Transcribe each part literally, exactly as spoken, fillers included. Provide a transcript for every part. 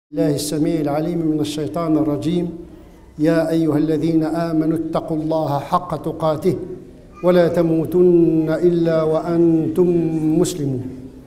الله السميع العليم من الشيطان الرجيم يا أيها الذين آمنوا اتقوا الله حق تقاته ولا تموتن إلا وأنتم مسلمون.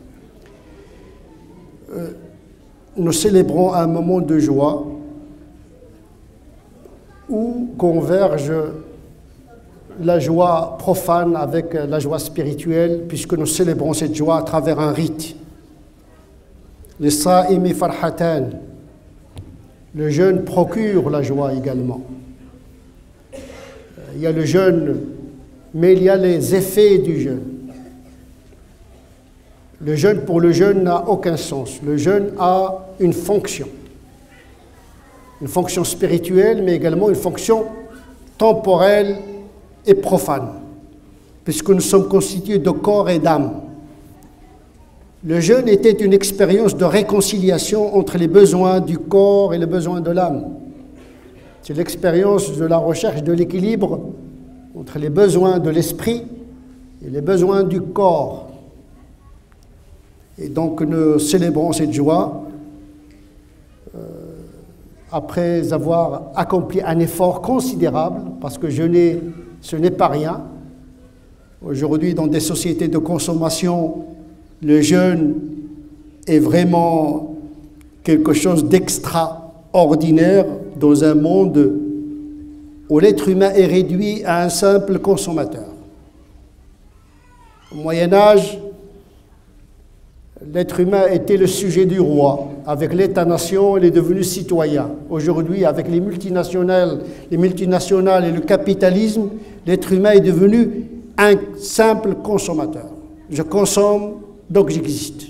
Nous célébrons un moment de joie où converge la joie profane avec la joie spirituelle, puisque nous célébrons cette joie à travers un rite. Les sa'imi farhatan, le jeûne procure la joie également. Il y a le jeûne, mais il y a les effets du jeûne. Le jeûne pour le jeûne n'a aucun sens. Le jeûne a une fonction. Une fonction spirituelle, mais également une fonction temporelle et profane, puisque nous sommes constitués de corps et d'âme. Le jeûne était une expérience de réconciliation entre les besoins du corps et les besoins de l'âme. C'est l'expérience de la recherche de l'équilibre entre les besoins de l'esprit et les besoins du corps. Et donc nous célébrons cette joie euh, après avoir accompli un effort considérable, parce que jeûner, ce n'est pas rien. Aujourd'hui, dans des sociétés de consommation, le jeûne est vraiment quelque chose d'extraordinaire dans un monde où l'être humain est réduit à un simple consommateur. Au Moyen-Âge, l'être humain était le sujet du roi. Avec l'État-nation, il est devenu citoyen. Aujourd'hui, avec les multinationales, les multinationales et le capitalisme, l'être humain est devenu un simple consommateur. Je consomme, donc j'existe.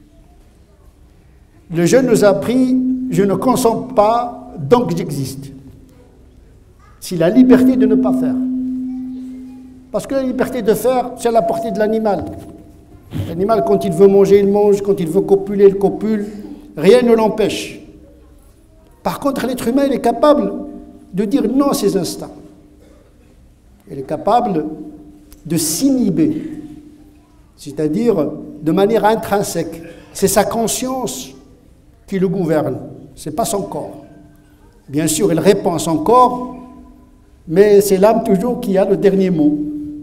Le jeûne nous a appris, je ne consomme pas, donc j'existe. C'est la liberté de ne pas faire. Parce que la liberté de faire, c'est à la portée de l'animal. L'animal, quand il veut manger, il mange, quand il veut copuler, il copule, rien ne l'empêche. Par contre, l'être humain, il est capable de dire non à ses instincts. Il est capable de s'inhiber, c'est-à-dire de manière intrinsèque. C'est sa conscience qui le gouverne, ce n'est pas son corps. Bien sûr, il répond à son corps, mais c'est l'âme toujours qui a le dernier mot.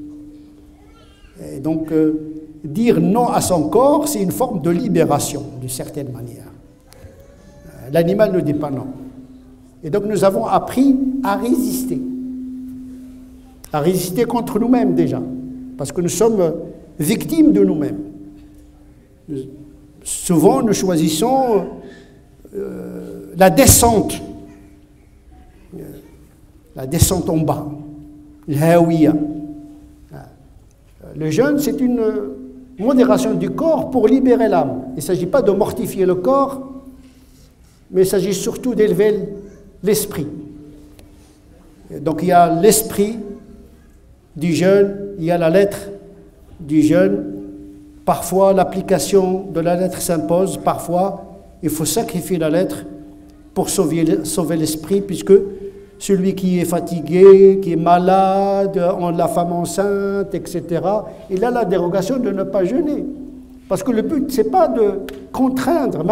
Et donc, euh, dire non à son corps, c'est une forme de libération, d'une certaine manière. L'animal ne dit pas non. Et donc, nous avons appris à résister. À résister contre nous-mêmes déjà, parce que nous sommes victimes de nous-mêmes. Souvent, nous choisissons euh, la descente, la descente en bas, l'hawiya. Le jeûne, c'est une modération du corps pour libérer l'âme. Il ne s'agit pas de mortifier le corps, mais il s'agit surtout d'élever l'esprit. Donc il y a l'esprit du jeûne, il y a la lettre du jeûne. Parfois, l'application de la lettre s'impose. Parfois, il faut sacrifier la lettre pour sauver, sauver l'esprit, puisque celui qui est fatigué, qui est malade, la femme enceinte, et cetera, il a la dérogation de ne pas jeûner. Parce que le but, ce n'est pas de contraindre.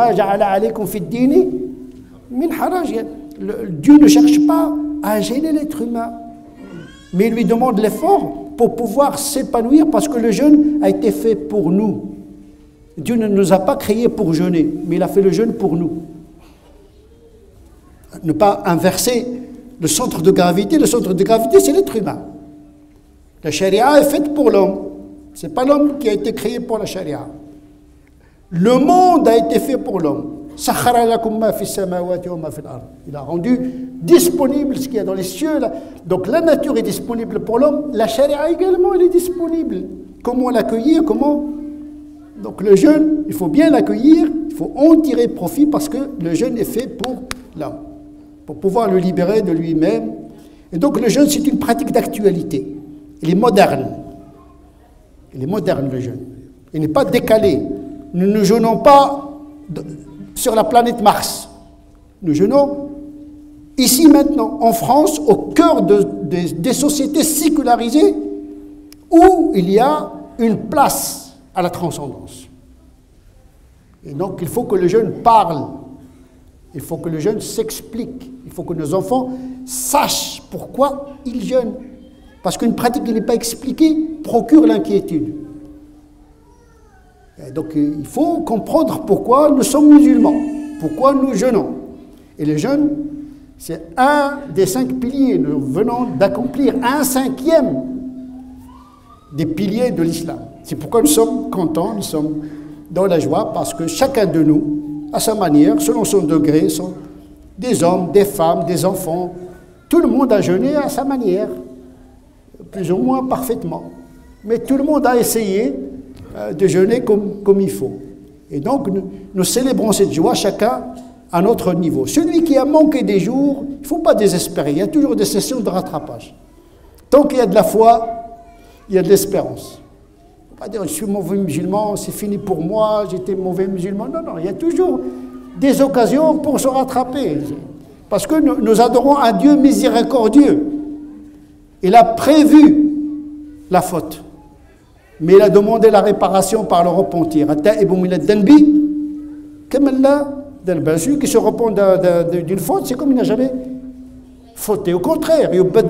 Dieu ne cherche pas à gêner l'être humain, mais il lui demande l'effort pour pouvoir s'épanouir, parce que le jeûne a été fait pour nous. Dieu ne nous a pas créés pour jeûner, mais il a fait le jeûne pour nous. Ne pas inverser le centre de gravité. Le centre de gravité, c'est l'être humain. La charia est faite pour l'homme. Ce n'est pas l'homme qui a été créé pour la charia. Le monde a été fait pour l'homme. Il a rendu disponible ce qu'il y a dans les cieux. Là. Donc la nature est disponible pour l'homme. La charia également, elle est disponible. Comment l'accueillir? Comment? Donc le jeûne, il faut bien l'accueillir. Il faut en tirer profit, parce que le jeûne est fait pour l'homme, pour pouvoir le libérer de lui-même. Et donc le jeûne, c'est une pratique d'actualité. Il est moderne. Il est moderne, le jeûne. Il n'est pas décalé. Nous ne jeûnons pas sur la planète Mars. Nous jeûnons ici, maintenant, en France, au cœur de, de, des sociétés sécularisées, où il y a une place à la transcendance. Et donc, il faut que le jeûne parle Il faut que le jeûne s'explique. Il faut que nos enfants sachent pourquoi ils jeûnent. Parce qu'une pratique qui n'est pas expliquée procure l'inquiétude. Et donc il faut comprendre pourquoi nous sommes musulmans, pourquoi nous jeûnons. Et le jeûne, c'est un des cinq piliers. Nous venons d'accomplir un cinquième des piliers de l'islam. C'est pourquoi nous sommes contents, nous sommes dans la joie, parce que chacun de nous, à sa manière, selon son degré, sont des hommes, des femmes, des enfants. Tout le monde a jeûné à sa manière, plus ou moins parfaitement. Mais tout le monde a essayé euh, de jeûner comme, comme il faut. Et donc, nous, nous célébrons cette joie, chacun à notre niveau. Celui qui a manqué des jours, il ne faut pas désespérer. Il y a toujours des sessions de rattrapage. Tant qu'il y a de la foi, il y a de l'espérance. Il ne faut pas dire, je suis mauvais musulman, c'est fini pour moi, j'étais mauvais musulman. Non, non, il y a toujours des occasions pour se rattraper. Parce que nous, nous adorons un Dieu miséricordieux. Il a prévu la faute. Mais il a demandé la réparation par le repentir. Celui qui se repent d'une faute, c'est comme il n'a jamais fauté. Au contraire,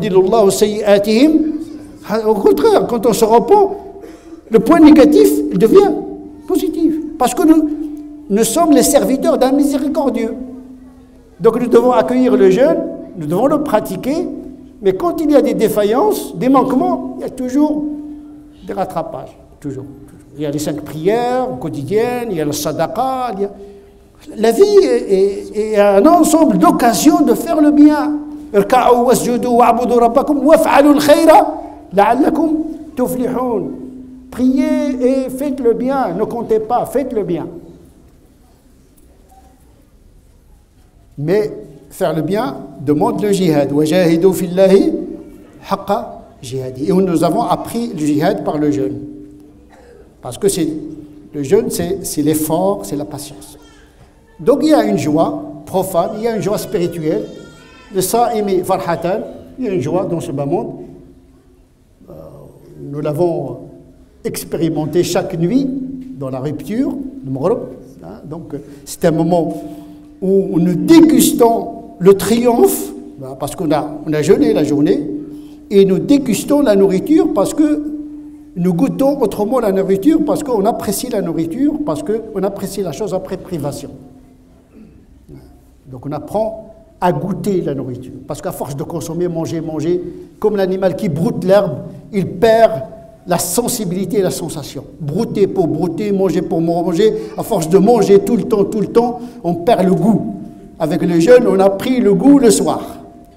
au contraire, quand on se repent, le point négatif, il devient positif. Parce que nous, nous sommes les serviteurs d'un miséricordieux. Donc nous devons accueillir le jeûne, nous devons le pratiquer, mais quand il y a des défaillances, des manquements, il y a toujours des rattrapages. Toujours. Il y a les cinq prières quotidiennes, il y a le sadaqa. Il y a... La vie est, est, est un ensemble d'occasions de faire le bien. Priez et faites le bien, ne comptez pas, faites le bien. Mais faire le bien demande le jihad. Et nous avons appris le jihad par le jeûne. Parce que le jeûne, c'est l'effort, c'est la patience. Donc il y a une joie profane, il y a une joie spirituelle. Le sa'imi farhatan, il y a une joie dans ce bas monde. Euh, nous l'avons expérimenté chaque nuit dans la rupture, le Maghrib. Hein, donc c'est un moment où nous dégustons le triomphe, parce qu'on a, on a jeûné la journée, et nous dégustons la nourriture parce que nous goûtons autrement la nourriture, parce qu'on apprécie la nourriture, parce qu'on apprécie la chose après privation. Donc on apprend à goûter la nourriture, parce qu'à force de consommer, manger, manger, comme l'animal qui broute l'herbe, il perd la sensibilité et la sensation. Brouter pour brouter, manger pour manger, à force de manger tout le temps, tout le temps, on perd le goût. Avec le jeûne, on a pris le goût le soir.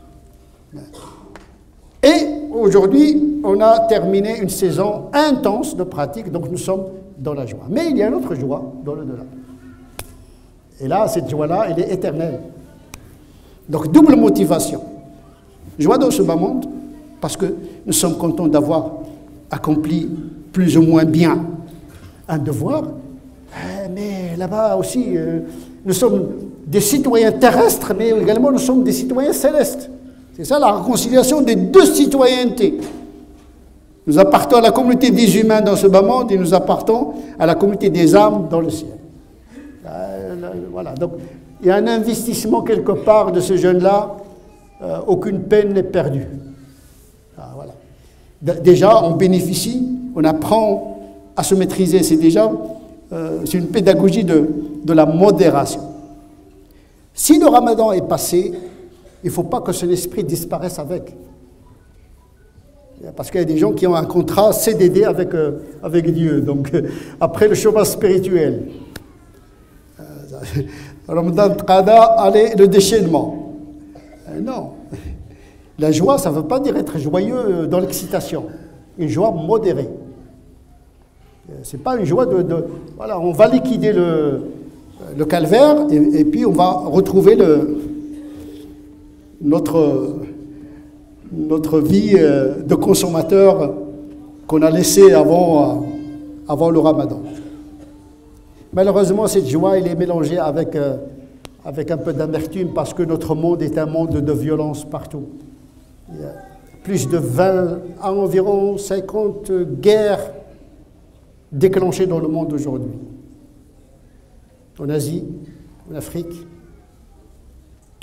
Et aujourd'hui, on a terminé une saison intense de pratique, donc nous sommes dans la joie. Mais il y a une autre joie dans le delà. Et là, cette joie-là, elle est éternelle. Donc, double motivation. Joie dans ce bas monde, parce que nous sommes contents d'avoir accompli plus ou moins bien un devoir, mais là-bas aussi, euh, nous sommes des citoyens terrestres, mais également nous sommes des citoyens célestes. C'est ça la réconciliation des deux citoyennetés. Nous appartenons à la communauté des humains dans ce bas monde et nous appartenons à la communauté des âmes dans le ciel. Euh, voilà, donc il y a un investissement quelque part de ce jeune-là, euh, aucune peine n'est perdue. Ah, voilà. Déjà, on bénéficie, on apprend à se maîtriser, c'est déjà euh, c'est une pédagogie de, de la modération. Si le ramadan est passé, il ne faut pas que son esprit disparaisse avec. Parce qu'il y a des gens qui ont un contrat C D D avec, euh, avec Dieu, donc euh, après le chômage spirituel. Euh, Ramadan Qada, allez, le déchaînement. Euh, non. La joie, ça ne veut pas dire être joyeux dans l'excitation. Une joie modérée. Ce n'est pas une joie de, de... Voilà, on va liquider le, le calvaire et, et puis on va retrouver le, notre, notre vie de consommateur qu'on a laissée avant, avant le ramadan. Malheureusement, cette joie, elle est mélangée avec, avec un peu d'amertume parce que notre monde est un monde de violence partout. Il y a plus de vingt, à environ cinquante guerres déclenchées dans le monde aujourd'hui. En Asie, en Afrique,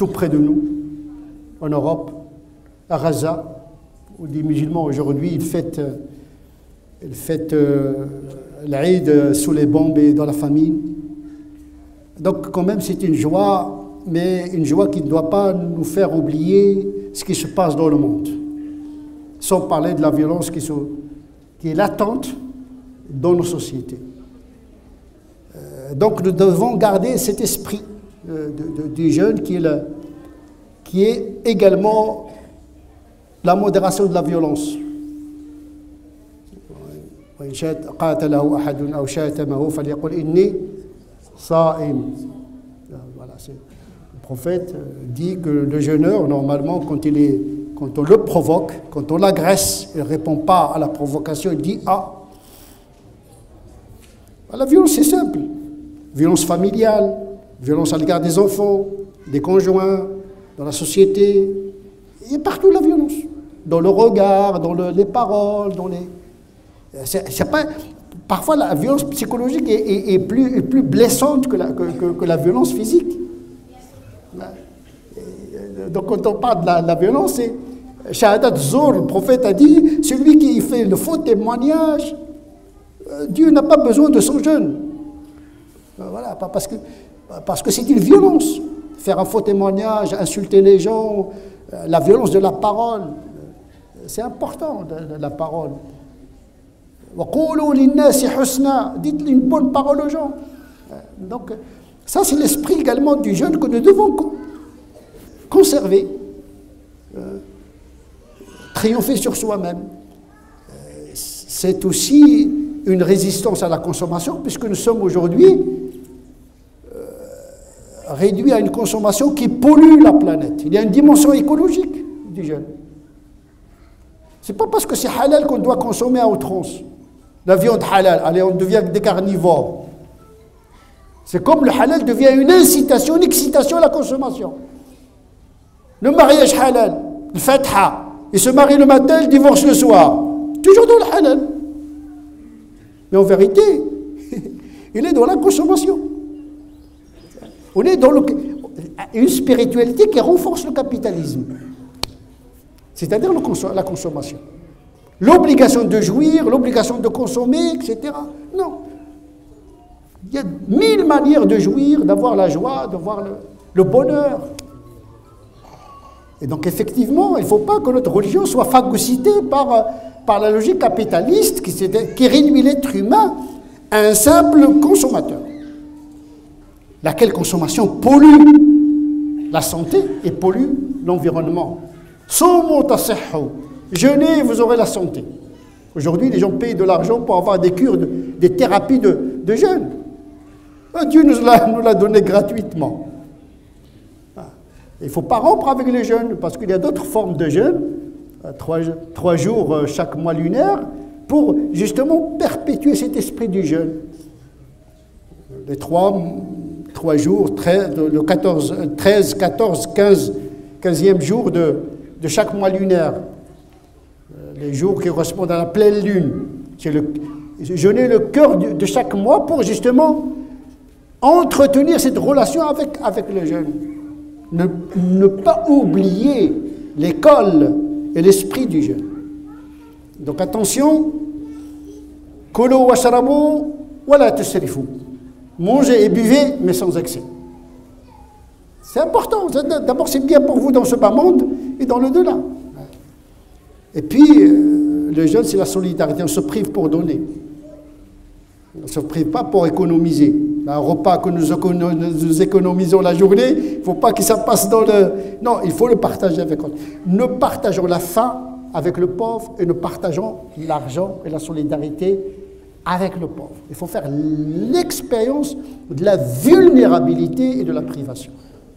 tout près de nous, en Europe, à Gaza, où des musulmans aujourd'hui, ils fêtent, ils fêtent euh, l'Aïd sous les bombes et dans la famine. Donc quand même c'est une joie, mais une joie qui ne doit pas nous faire oublier ce qui se passe dans le monde. Sans parler de la violence qui, se, qui est latente dans nos sociétés. Euh, donc nous devons garder cet esprit euh, de, de, du jeune qui est, le, qui est également la modération de la violence. Voilà, le prophète dit que le jeûneur, normalement, quand, il est, quand on le provoque, quand on l'agresse, il ne répond pas à la provocation, il dit « Ah ». La violence, c'est simple. Violence familiale, violence à l'égard des enfants, des conjoints, dans la société. Il y a partout la violence. Dans le regard, dans le, les paroles, dans les... C'est, c'est pas, parfois, la violence psychologique est, est, est, plus, est plus blessante que la, que, que, que la violence physique. Donc, quand on parle de la, de la violence, c'est Shahadat Zor, le prophète a dit, celui qui fait le faux témoignage, Dieu n'a pas besoin de son jeûne. Voilà, parce que parce que c'est une violence. Faire un faux témoignage, insulter les gens, la violence de la parole, c'est important, de, de la parole. Dites une bonne parole aux gens. Donc, ça, c'est l'esprit également du jeûne que nous devons conserver. Euh, triompher sur soi-même. Euh, c'est aussi une résistance à la consommation, puisque nous sommes aujourd'hui euh, réduits à une consommation qui pollue la planète. Il y a une dimension écologique du jeûne. Ce n'est pas parce que c'est halal qu'on doit consommer à outrance. La viande halal, allez, on devient des carnivores. C'est comme le halal devient une incitation, une excitation à la consommation. Le mariage halal, le fatha, il se marie le matin, il divorce le soir. Toujours dans le halal. Mais en vérité, il est dans la consommation. On est dans le, une spiritualité qui renforce le capitalisme. C'est-à-dire la consommation. L'obligation de jouir, l'obligation de consommer, et cetera. Non. Il y a mille manières de jouir, d'avoir la joie, d'avoir le, le bonheur. Et donc effectivement, il ne faut pas que notre religion soit phagocytée par, par la logique capitaliste qui, qui réduit l'être humain à un simple consommateur. Laquelle consommation pollue la santé et pollue l'environnement. Jeûnez, vous aurez la santé. Aujourd'hui, les gens payent de l'argent pour avoir des cures, de, des thérapies de, de jeûne. Dieu nous l'a, nous l'a donné gratuitement. Il ne faut pas rompre avec les jeûnes, parce qu'il y a d'autres formes de jeûne, trois, trois jours chaque mois lunaire, pour justement perpétuer cet esprit du jeûne. Les trois, trois jours, treize, le quatorze, treize, quatorze, quinze, quinzième jour de, de chaque mois lunaire. Les jours qui correspondent à la pleine lune. C'est le, jeûner le cœur de, de chaque mois pour justement entretenir cette relation avec, avec le jeûne. Ne, ne pas oublier l'école et l'esprit du jeûne. Donc attention, kulu washrabu wala tusrifu. Mangez et buvez, mais sans excès. C'est important. D'abord, c'est bien pour vous dans ce bas monde et dans le delà. Et puis, euh, le jeûne, c'est la solidarité. On se prive pour donner. On ne se prive pas pour économiser. Un repas que nous, économ nous économisons la journée, il ne faut pas que ça passe dans le... Non, il faut le partager avec l'autre. Nous partageons la faim avec le pauvre et nous partageons l'argent et la solidarité avec le pauvre. Il faut faire l'expérience de la vulnérabilité et de la privation.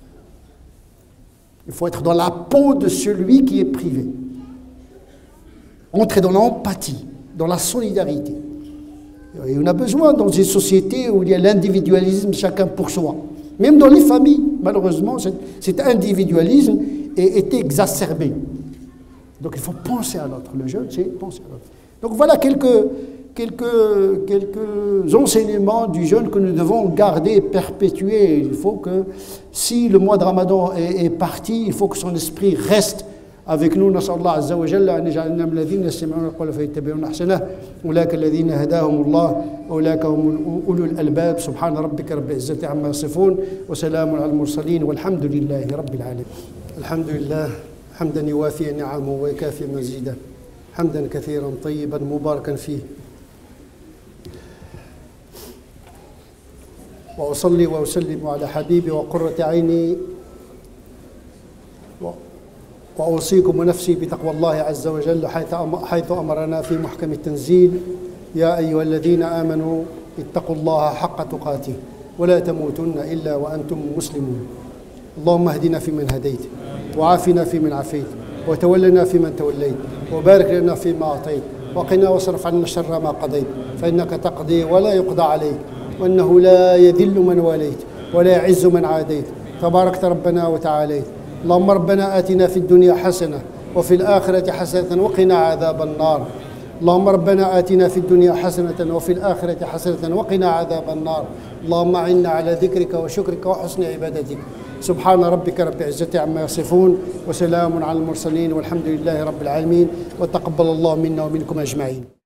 Il faut être dans la peau de celui qui est privé. Entrer dans l'empathie, dans la solidarité. Et on a besoin dans une société où il y a l'individualisme, chacun pour soi. Même dans les familles, malheureusement, cet individualisme est, est exacerbé. Donc il faut penser à l'autre. Le jeûne, c'est penser à l'autre. Donc voilà quelques, quelques, quelques enseignements du jeûne que nous devons garder, perpétuer. Il faut que, si le mois de Ramadan est, est parti, il faut que son esprit reste avec nous. نسأل الله عز وجل أن يجعلنا من الذين يستمعون القول فيتبعون أحسنه أولئك الذين هداهم الله أولئك هم أولو الألباب سبحان ربك رب العزة عما يصفون وسلام على المرسلين والحمد لله رب العالمين. الحمد لله حمدا يوافي نعمه ويكافي مزيدا حمدا كثيرا طيبا مباركا فيه. وأصلي وأسلم على حبيبي وقرة عيني وأوصيكم ونفسي بتقوى الله عز وجل حيث أمرنا في محكم التنزيل يا أيها الذين آمنوا اتقوا الله حق تقاته ولا تموتن إلا وأنتم مسلمون. اللهم اهدنا فيمن هديت وعافنا فيمن عافيت وتولنا فيمن توليت وبارك لنا فيما أعطيت وقنا واصرف عنا شر ما قضيت فإنك تقضي ولا يقضى عليك وأنه لا يذل من واليت ولا يعز من عاديت تباركت ربنا وتعاليت. اللهم ربنا آتنا في الدنيا حسنة وفي الآخرة حسنة وقنا عذاب النار. اللهم ربنا آتنا في الدنيا حسنة وفي الآخرة حسنة وقنا عذاب النار. اللهم أعنا على ذكرك وشكرك وحسن عبادتك. سبحان ربك رب العزة عما يصفون وسلام على المرسلين والحمد لله رب العالمين وتقبل الله منا ومنكم أجمعين.